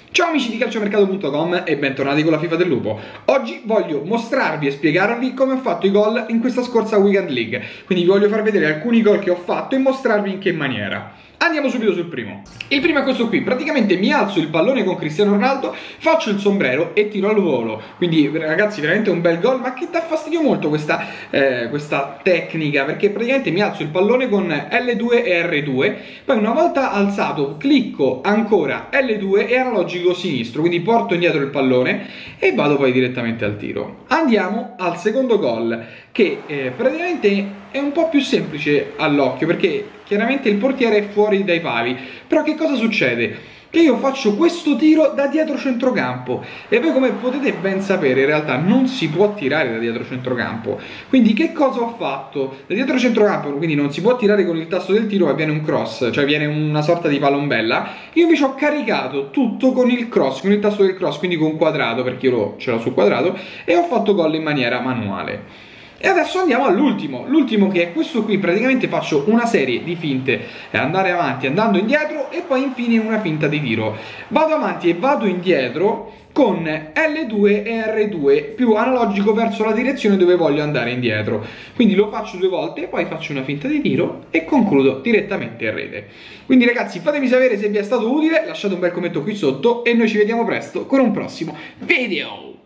Ciao amici di calciomercato.com e bentornati con la FIFA del lupo. Oggi voglio mostrarvi e spiegarvi come ho fatto i gol in questa scorsa Weekend League. Quindi vi voglio far vedere alcuni gol che ho fatto e mostrarvi in che maniera. Andiamo subito sul primo. Il primo è questo qui, praticamente mi alzo il pallone con Cristiano Ronaldo, faccio il sombrero e tiro al volo. Quindi ragazzi veramente un bel gol, ma che dà fastidio molto questa tecnica, perché praticamente mi alzo il pallone con L2 e R2, poi una volta alzato clicco ancora L2 e analogico sinistro, quindi porto indietro il pallone e vado poi direttamente al tiro. Andiamo al secondo gol, che praticamente è un po' più semplice all'occhio, perché chiaramente il portiere è fuori dai pali. Però che cosa succede? Che io faccio questo tiro da dietro centrocampo e voi, come potete ben sapere, in realtà non si può tirare da dietro centrocampo. Quindi che cosa ho fatto? Da dietro centrocampo quindi non si può tirare con il tasto del tiro, ma viene un cross, cioè viene una sorta di palombella. Io invece ho caricato tutto con il cross, con il tasto del cross, quindi con quadrato, perché io ce l'ho sul quadrato, e ho fatto gol in maniera manuale. E adesso andiamo all'ultimo, l'ultimo, che è questo qui. Praticamente faccio una serie di finte, andare avanti, andando indietro e poi infine una finta di tiro. Vado avanti e vado indietro con L2 e R2 più analogico verso la direzione dove voglio andare indietro. Quindi lo faccio due volte e poi faccio una finta di tiro e concludo direttamente in rete. Quindi ragazzi, fatemi sapere se vi è stato utile, lasciate un bel commento qui sotto e noi ci vediamo presto con un prossimo video.